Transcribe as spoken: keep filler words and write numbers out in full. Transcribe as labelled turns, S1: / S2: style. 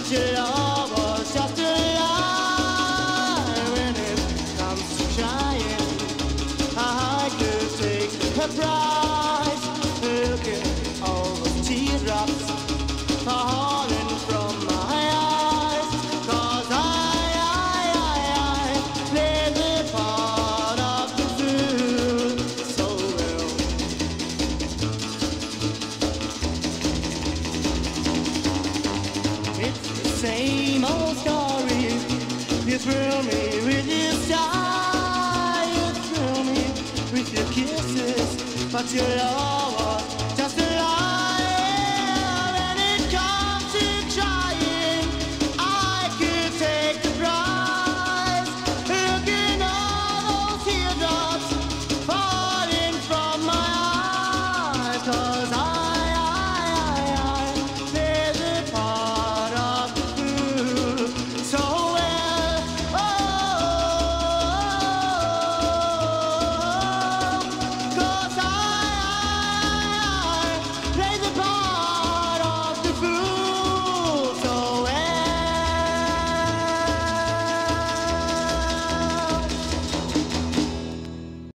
S1: but your love was just a lie. When it comes to trying, I could take a prize. Look at all those teardrops falling from my eyes. 'Cause I, I, I, I played the part of the fool so well. It's the same old story. You thrill me with your style, you thrill me with your kisses, but your love